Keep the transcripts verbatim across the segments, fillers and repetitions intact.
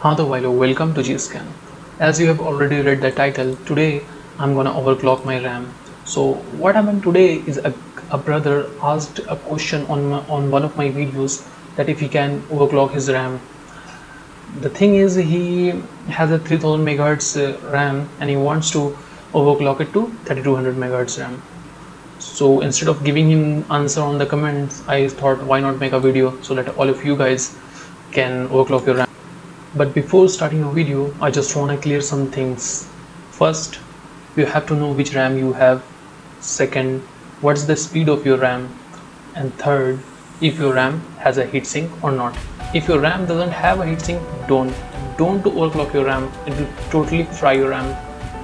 Hello, hello, welcome to G-Scan. As you have already read the title, today I'm gonna overclock my RAM. So what happened today is a, a brother asked a question on my, on one of my videos that if he can overclock his RAM. The thing is, he has a three thousand megahertz uh, RAM and he wants to overclock it to thirty-two hundred megahertz RAM. So instead of giving him answer on the comments, I thought why not make a video so that all of you guys can overclock your RAM. But before starting a video, I just want to clear some things. First, you have to know which RAM you have. Second, what's the speed of your RAM? And third, if your RAM has a heatsink or not. If your RAM doesn't have a heatsink, don't. Don't overclock your RAM. It will totally fry your RAM.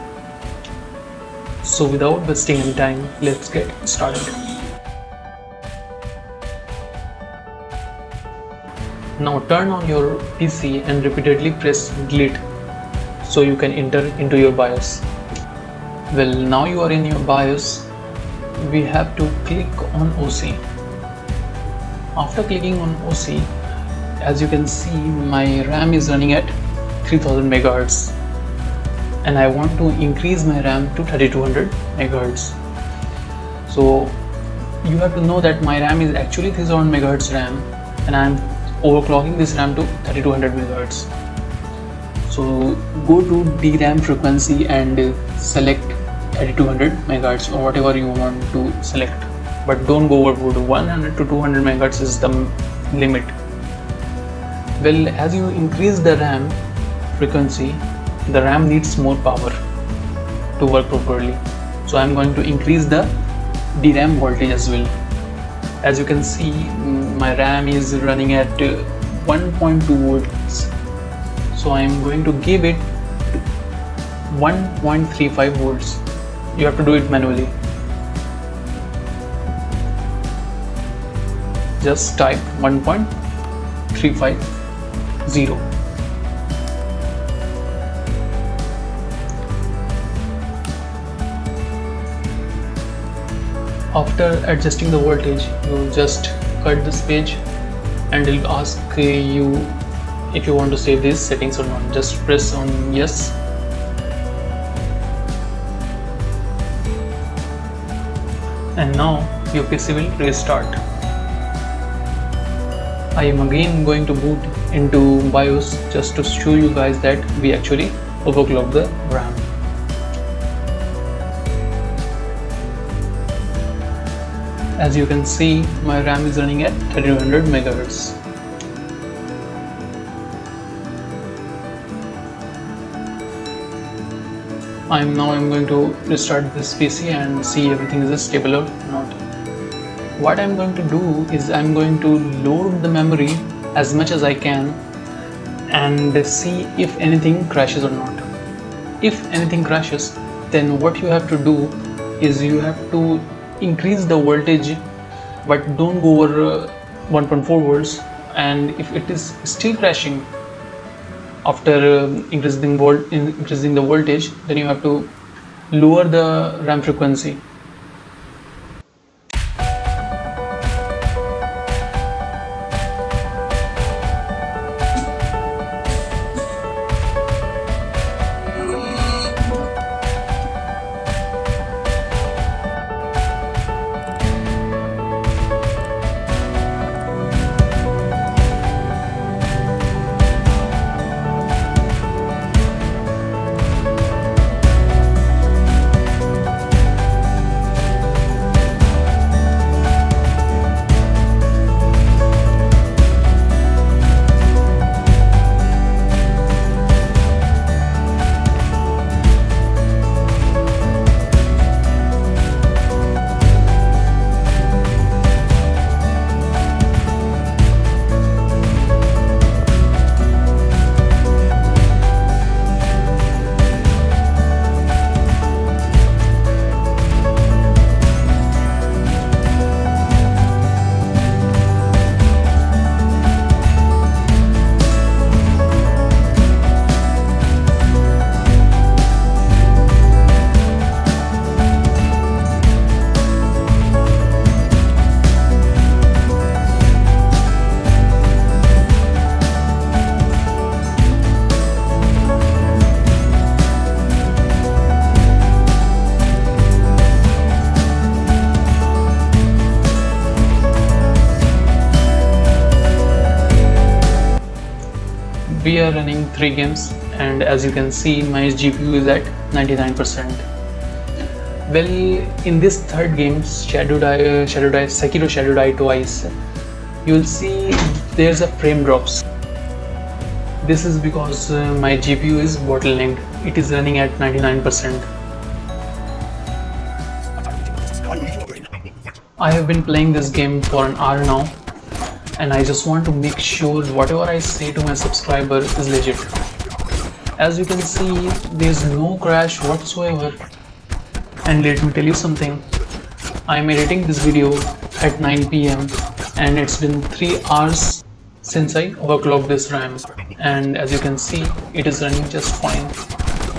So without wasting any time, let's get started. Now turn on your P C and repeatedly press delete so you can enter into your BIOS. Well, now you are in your BIOS, we have to click on O C. After clicking on O C, as you can see, my RAM is running at three thousand megahertz and I want to increase my RAM to thirty-two hundred megahertz. So you have to know that my RAM is actually three thousand megahertz RAM and I am overclocking this RAM to thirty-two hundred megahertz. So go to D RAM frequency and select thirty-two hundred megahertz or whatever you want to select, but don't go overboard. one hundred to two hundred megahertz is the limit. Well, as you increase the RAM frequency, the RAM needs more power to work properly. So I'm going to increase the D RAM voltage as well. As you can see, my RAM is running at one point two volts, so I am going to give it one point three five volts. You have to do it manually. Just type one point three five zero. After adjusting the voltage, you just cut this page and it will ask you if you want to save these settings or not. Just press on yes. And now your P C will restart. I am again going to boot into BIOS just to show you guys that we actually overclocked the RAM. As you can see, my RAM is running at thirty-two hundred megahertz. I'm now I'm going to restart this P C and see everything is stable or not. What I'm going to do is I'm going to load the memory as much as I can and see if anything crashes or not. If anything crashes, then what you have to do is you have to increase the voltage, but don't go over uh, one point four volts. And if it is still crashing after uh, increasing volt increasing the voltage, then you have to lower the RAM frequency. we are running three games, and as you can see my G P U is at ninety-nine percent. Well, in this third game, Shadow Die, Shadow Die, Sekiro Shadow Die Twice, you will see there's a frame drops. This is because uh, my G P U is bottlenecked. It is running at ninety-nine percent. I have been playing this game for an hour now, and I just want to make sure whatever I say to my subscriber is legit. As you can see, there's no crash whatsoever. And let me tell you something, I am editing this video at nine P M and it's been three hours since I overclocked this RAM, and as you can see, it is running just fine.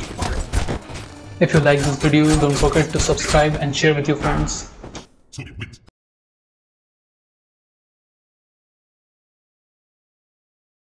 If you like this video, don't forget to subscribe and share with your friends.